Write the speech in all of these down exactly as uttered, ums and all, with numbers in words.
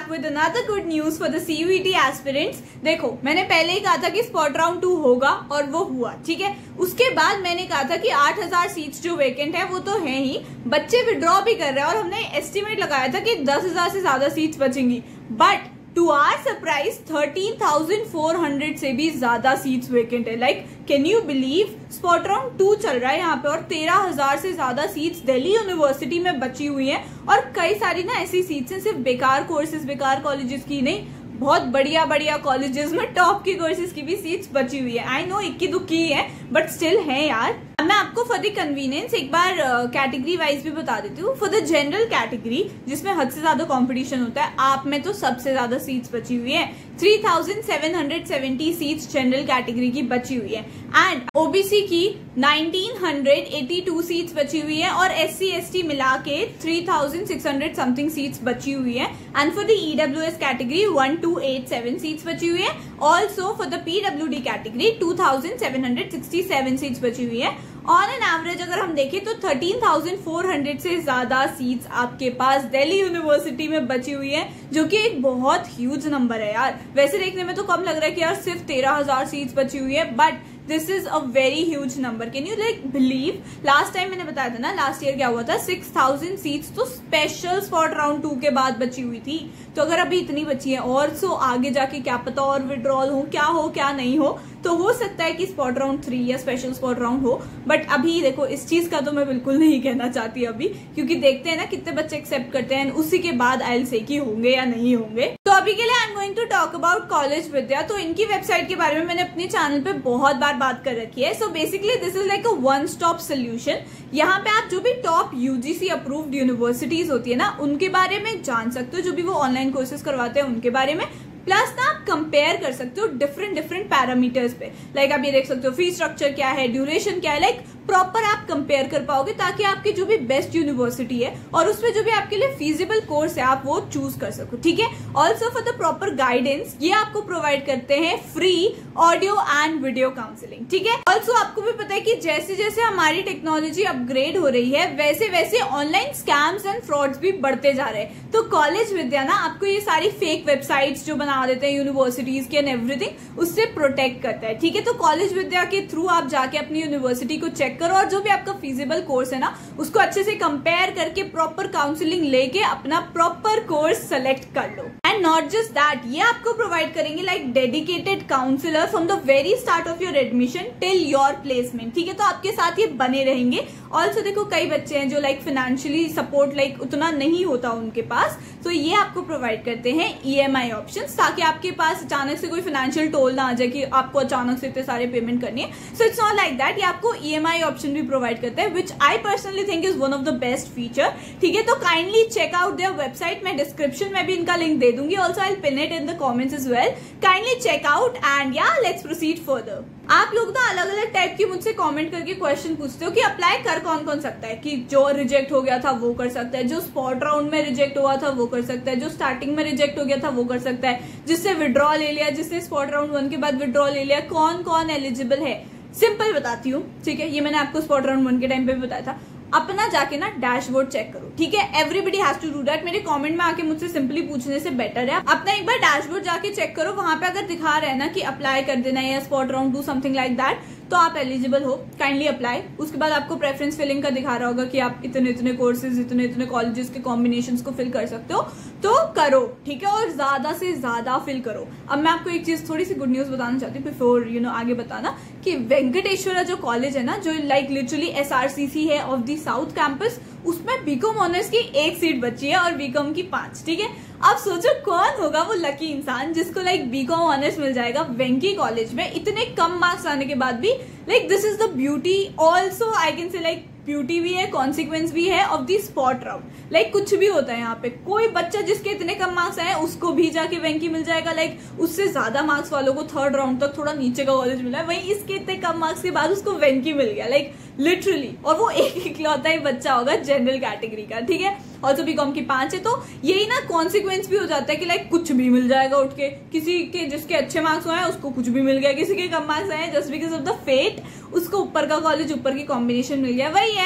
with another good news for the C U E T aspirants। देखो, मैंने पहले ही कहा था कि स्पॉट राउंड टू होगा और वो हुआ, ठीक है। उसके बाद मैंने कहा था कि आठ हज़ार सीट्स जो वेकेंट है वो तो है ही, बच्चे विड्रॉ भी कर रहे हैं और हमने एस्टिमेट लगाया था कि दस हज़ार से ज्यादा सीट्स बचेंगी। But to our surprise thirteen thousand four hundred से भी ज्यादा सीट्स वेकेंट है। Like can you believe, spot round two चल रहा है यहाँ पे और तेरह हजार से ज्यादा सीट्स दिल्ली यूनिवर्सिटी में बची हुई हैं। और कई सारी ना ऐसी सीट्स हैं, सिर्फ बेकार कोर्सेज बेकार कॉलेजेस की नहीं, बहुत बढ़िया बढ़िया कॉलेजेस में टॉप की कोर्सेज की भी सीट्स बची हुई है। आई नो इक्की दुक्की है बट स्टिल है यार। मैं आपको फॉर द कन्वीनियंस एक बार कैटेगरी uh, वाइज भी बता देती हूँ। फॉर द जनरल कैटेगरी जिसमें हद से ज्यादा कंपटीशन होता है, आप में तो सबसे ज्यादा सीट्स बची हुई है। Three thousand seven hundred seventy seats general category की बची हुई है एंड ओबीसी की nineteen hundred eighty two seats बची हुई है और एससी एसटी मिला के three thousand six hundred something seats बची हुई है। And for the EWS category one two eight seven seats बची हुई है। Also for the PWD category two thousand seven hundred sixty seven seats बची हुई है। ऑन एन एवरेज अगर हम देखें तो थर्टीन थाउजेंड फोर हंड्रेड से ज्यादा सीट्स आपके पास दिल्ली यूनिवर्सिटी में बची हुई है, जो कि एक बहुत ह्यूज नंबर है यार। वैसे देखने में तो कम लग रहा है कि यार सिर्फ तेरह हजार सीट्स बची हुई है, but this is a very huge number. Can you like believe, last time मैंने बताया था ना, लास्ट ईयर क्या हुआ था, सिक्स थाउजेंड सीट्स तो स्पेशल स्पॉट राउंड टू के बाद बची हुई थी। तो अगर अभी इतनी बची है और सो आगे जाके क्या पता और विड्रॉल हो, क्या हो क्या नहीं हो, तो हो सकता है कि स्पॉट राउंड थ्री या स्पेशल स्पॉट राउंड हो। बट अभी देखो इस चीज का तो मैं बिल्कुल नहीं कहना चाहती अभी, क्योंकि देखते हैं ना कितने बच्चे एक्सेप्ट करते हैं, उसी के बाद आई विल से कि होंगे या नहीं होंगे। तो अभी के लिए I am going to talk about college Vidya. तो इनकी वेबसाइट के बारे में मैंने अपने चैनल पे बहुत बार बात कर रखी है। So basically this is like a one stop solution. यहाँ पे आप जो भी टॉप यूजीसी अप्रूव्ड यूनिवर्सिटीज होती है ना, उनके बारे में जान सकते हो, जो भी वो ऑनलाइन कोर्सेज करवाते हैं उनके बारे में। प्लस ना आप कंपेयर कर सकते हो डिफरेंट डिफरेंट पैरामीटर्स पे। लाइक आप ये देख सकते हो फी स्ट्रक्चर क्या है, ड्यूरेशन क्या है, लाइक प्रॉपर आप कंपेयर कर पाओगे, ताकि आपकी जो भी बेस्ट यूनिवर्सिटी है और उसमें जो भी आपके लिए फीजिबल कोर्स है आप वो चूज कर सको, ठीक है। Also for the proper guidance ये आपको प्रोवाइड करते हैं free audio and video counselling, ठीक है। ऑल्सो आपको भी पता है कि जैसे जैसे हमारी टेक्नोलॉजी अपग्रेड हो रही है, वैसे वैसे ऑनलाइन स्कैम्स एंड फ्रॉड्स भी बढ़ते जा रहे हैं। तो कॉलेज विद्या ना आपको ये सारी फेक वेबसाइट्स जो बना देते हैं यूनिवर्सिटीज के एंड एवरीथिंग, उससे प्रोटेक्ट करता है, ठीक है। तो कॉलेज विद्या के थ्रू आप जाके अपनी यूनिवर्सिटी को चेक करो और जो भी आपका फीजिबल कोर्स है ना, उसको अच्छे से कंपेयर करके प्रॉपर काउंसलिंग लेके अपना प्रॉपर कोर्स सेलेक्ट कर लो। एंड नॉट जस्ट दैट, ये आपको प्रोवाइड करेंगे like dedicated counsellor from the very start of your admission till your placement, ठीक है। तो आपके साथ ये बने रहेंगे। ऑल्सो देखो कई बच्चे हैं जो लाइक फाइनेंशियली सपोर्ट लाइक उतना नहीं होता उनके पास, तो ये आपको प्रोवाइड करते हैं ईएमआई ऑप्शंस, ताकि आपके पास अचानक से कोई फाइनेंशियल टोल ना आ जाए कि आपको अचानक से इतने सारे पेमेंट करनी है। So it's not like that, ये आपको ईएमआई ऑप्शन भी प्रोवाइड करता है, which I personally think is one of the best feature, ठीक है। तो kindly check out their website, मैं डिस्क्रिप्शन में भी इनका लिंक दे दूंगी। Also I will pin it in the comments as well. Kindly check out and yeah let's proceed further. आप लोग ना अलग अलग टाइप की मुझसे कमेंट करके क्वेश्चन पूछते हो कि अप्लाई कर कौन कौन सकता है, कि जो रिजेक्ट हो गया था वो कर सकता है, जो स्पॉट राउंड में रिजेक्ट हुआ था वो कर सकता है, जो स्टार्टिंग में रिजेक्ट हो गया था वो कर सकता है, जिससे विड्रॉ ले लिया, जिसने स्पॉट राउंड वन के बाद विड्रॉ ले लिया, कौन कौन एलिजिबल है। सिंपल बताती हूँ, ठीक है। ये मैंने आपको स्पॉट राउंड वन के टाइम पे भी बताया था। अपना जाके ना डैशबोर्ड चेक करो, ठीक है। Everybody has to do that. मेरे कमेंट में आके मुझसे सिंपली पूछने से बेटर है अपना एक बार डैशबोर्ड जाके चेक करो। वहां पे अगर दिखा रहा है ना कि अप्लाई कर देना है या spot round do something like that, तो आप एलिजिबल हो, काइंडली अप्लाई। उसके बाद आपको प्रेफरेंस फिलिंग का दिखा रहा होगा कि आप इतने इतने कोर्सेज इतने इतने कॉलेजेस के कॉम्बिनेशंस को फिल कर सकते हो, तो करो, ठीक है। और ज्यादा से ज्यादा फिल करो। अब मैं आपको एक चीज थोड़ी सी गुड न्यूज बताना चाहती हूँ बिफोर यू नो आगे बताना, कि वेंकटेश्वरा जो कॉलेज है ना, जो लाइक लिटरली एसआरसीसी है ऑफ द साउथ कैंपस, उसमें बीकॉम ऑनर्स की एक सीट बची है और बीकॉम की पांच, ठीक है। अब सोचो कौन होगा वो लकी इंसान जिसको लाइक बीकॉम ऑनर्स मिल जाएगा वेंकी कॉलेज में इतने कम मार्क्स आने के बाद भी। Like this is the beauty, also I can say like beauty भी है, कॉन्सिक्वेंस भी है of the spot round. Like कुछ भी होता है यहाँ पे, कोई बच्चा जिसके इतने कम मार्क्स आए उसको भी जाके वेंकी मिल जाएगा, लाइक उससे ज्यादा मार्क्स वालों को थर्ड राउंड तक थोड़ा नीचे का कॉलेज मिला है, वहीं इसके इतने कम मार्क्स के बाद उसको वेंकी मिल गया, लाइक लिटरली। और वो एक इकलौता ही बच्चा होगा जनरल कैटेगरी का, ठीक है। ऑल्सो बीकॉम की पांच है, तो यही ना कॉन्सिक्वेंस भी हो जाता है कि लाइक कुछ भी मिल जाएगा उठ के, किसी के जिसके अच्छे मार्क्स आए उसको कुछ भी मिल गया, किसी के कम मार्क्स आए just because of the fate उसको ऊपर का कॉलेज ऊपर की कॉम्बिनेशन मिल गया। वही है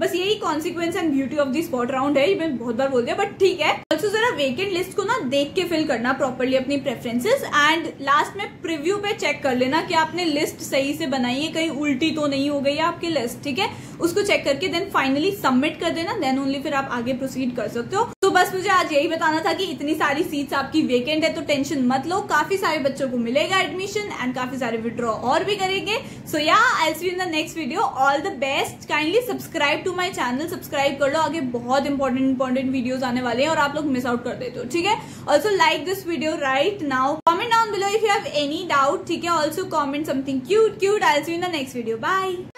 बस यही consequence and beauty of the spot round है, ये मैं बहुत बार बोल दिया बट ठीक है। ऑल्सो जरा वेकेंट लिस्ट को ना देख के फिल करना प्रॉपरली अपनी प्रेफरेंसेस, एंड लास्ट में प्रीव्यू पे चेक कर लेना कि आपने लिस्ट सही से बनाई है, कहीं उल्टी तो नहीं हो गई है आपकी लिस्ट, ठीक है। उसको चेक करके देन फाइनली सबमिट कर देना, देन ओनली फिर आप आगे प्रोसीड कर सकते हो। तो बस मुझे आज यही बताना था कि इतनी सारी सीट्स आपकी वेकेंट है तो टेंशन मत लो, काफी सारे बच्चों को मिलेगा एडमिशन एंड काफी सारे विड्रॉ और भी करेंगे। So yeah I see you in the next video, all the best. Kindly subscribe to my channel, subscribe कर लो, आगे बहुत इंपॉर्टेंट इंपॉर्टेंट वीडियोस आने वाले हैं और आप लोग मिस आउट कर देते हो, ठीक है। Also like this video right now, comment down below if you have any doubt, ठीक है। Also comment something cute cute. I see you in the next video, bye.